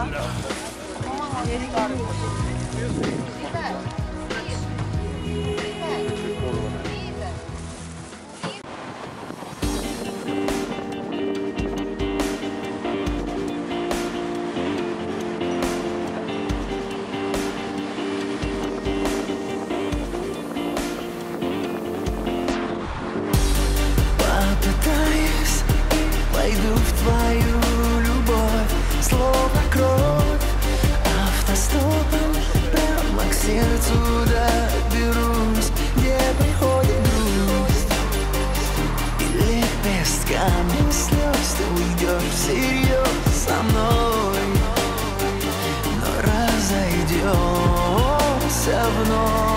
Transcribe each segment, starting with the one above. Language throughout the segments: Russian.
Попытаюсь, пойду в твою любовь, словно кровь, автостопом прямо к сердцу доберусь, где приходит грусть, и лепестками слез ты уйдешь всерьез со мной, но разойдемся вновь.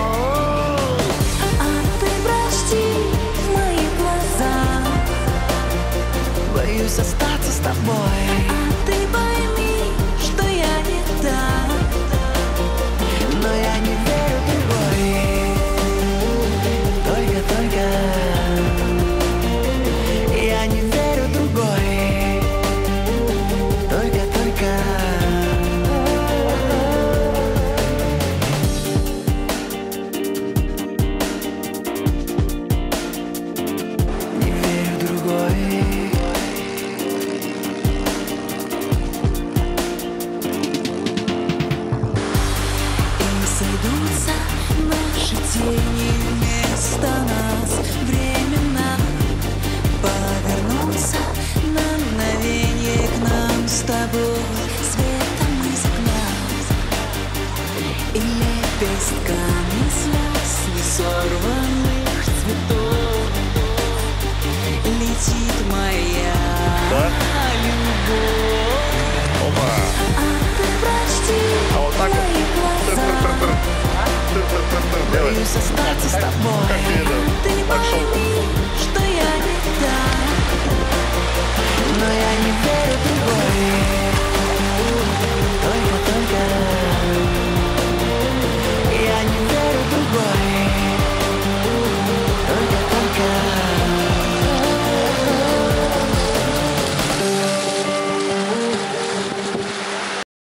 Боюсь остаться с тобой. А ты пойми, что я не та, но я не верю в другой. Только я не верю в другой. Только не верю в другой. Сойдутся наши тени вместо нас, времена повернутся на мгновенье к нам с тобой, светом из окна и лепестками слез несорванных цветов летит моя любовь. А ты прочти мои глаза. Боюсь остаться с тобой.